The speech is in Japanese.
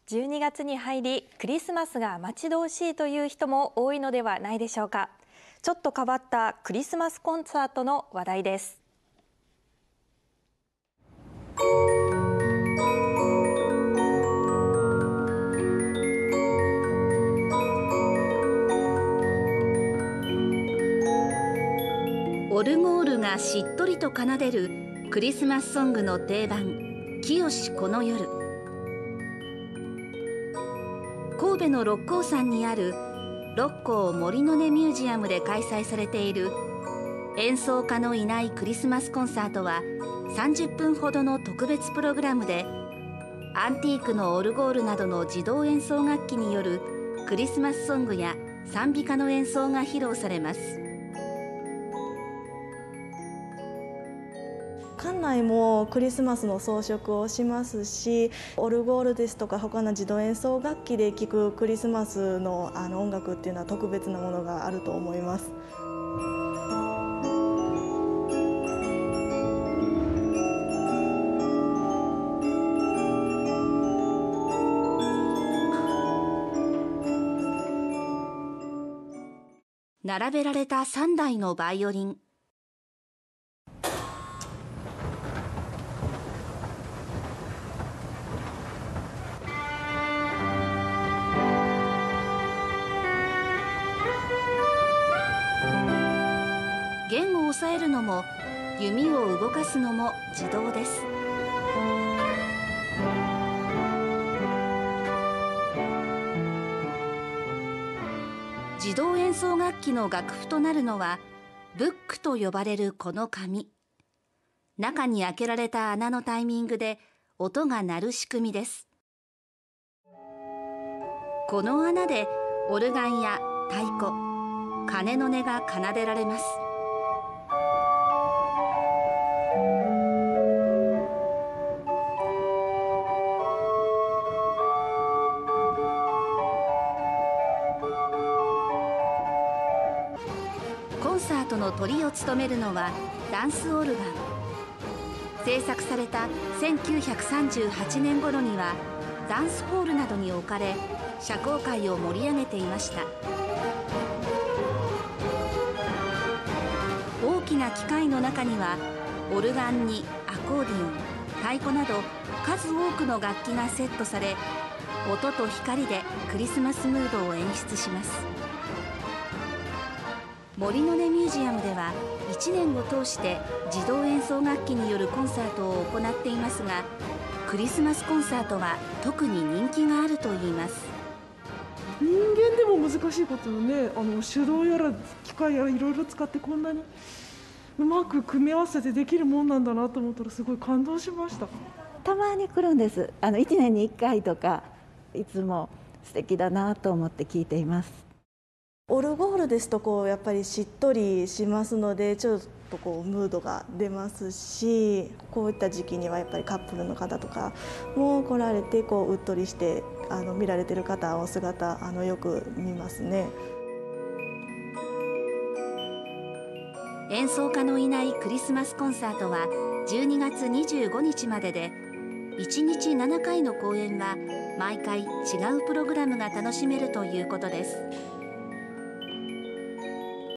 12月に入りクリスマスが待ち遠しいという人も多いのではないでしょうか。ちょっと変わったクリスマスコンサートの話題です。 オルゴールがしっとりと奏でるクリスマスソングの定番「清しこの夜」。神戸の六甲山にある六甲森の音ミュージアムで開催されている演奏家のいないクリスマスコンサートは30分ほどの特別プログラムでアンティークのオルゴールなどの自動演奏楽器によるクリスマスソングや賛美歌の演奏が披露されます。 館内もクリスマスの装飾をしますし、オルゴールですとか他の自動演奏楽器で聴くクリスマスの音楽っていうのは特別なものがあると思います。 並べられた3台のバイオリン。弦を押さえるのも弓を動かすのも自動です。自動演奏楽器の楽譜となるのはブックと呼ばれるこの紙。中に開けられた穴のタイミングで音が鳴る仕組みです。この穴でオルガンや太鼓、鐘の音が奏でられます。コンサートのトリを務めるのはダンスオルガン。制作された1938年頃にはダンスホールなどに置かれ社交界を盛り上げていました。大きな機械の中にはオルガンにアコーディオン、太鼓など数多くの楽器がセットされ、音と光でクリスマスムードを演出します。森の音ミュージアムでは1年を通して自動演奏楽器によるコンサートを行っていますが、クリスマスコンサートは特に人気があるといいます。 人間でも難しいことをね、手動やら機械やらいろいろ使ってこんなにうまく組み合わせてできるもんなんだなと思ったらすごい感動しました。 たまに来るんです。1年に1回とか、いつも素敵だなと思って聞いています。 オルゴールですとやっぱりしっとりしますので、ちょっとムードが出ますし、こういった時期にはやっぱりカップルの方とかも来られてうっとりして見られてる方お姿よく見ますね。 演奏家のいないクリスマスコンサートは12月25日までで、1日7回の公演は毎回違うプログラムが楽しめるということです。